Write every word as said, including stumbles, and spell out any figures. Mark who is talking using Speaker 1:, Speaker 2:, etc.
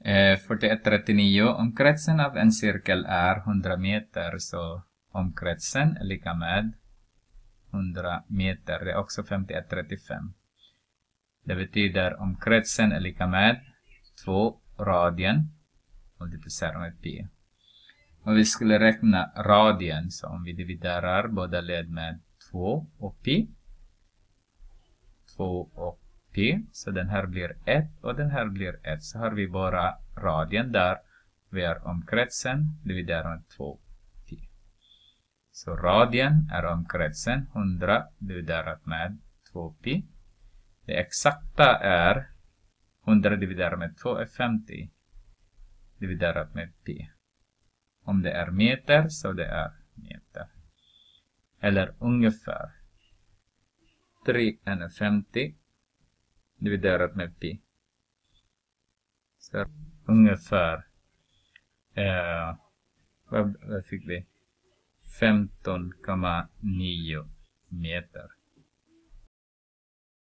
Speaker 1: Eh, fyrtioett trettionio. Om kretsen av en cirkel är hundra meter så omkretsen är lika med hundra meter. Det är också femtioett trettiofem. Det betyder om kretsen är lika med två radien multiplicerar med pi. Och vi skulle räkna radien, så om vi dividerar båda led med två och pi. två och pi. Så den här blir ett och den här blir ett. Så har vi bara radien där. Vi är omkretsen dividerar med två pi. Så radien är omkretsen hundra dividerat med två pi. Det exakta är hundra dividerat med två är femtio dividerat med pi. Om det är meter så det är meter. Eller ungefär. tre är femtio dividerat med pi. Så ungefär. Eh, vad, vad fick vi? femton komma nio meter.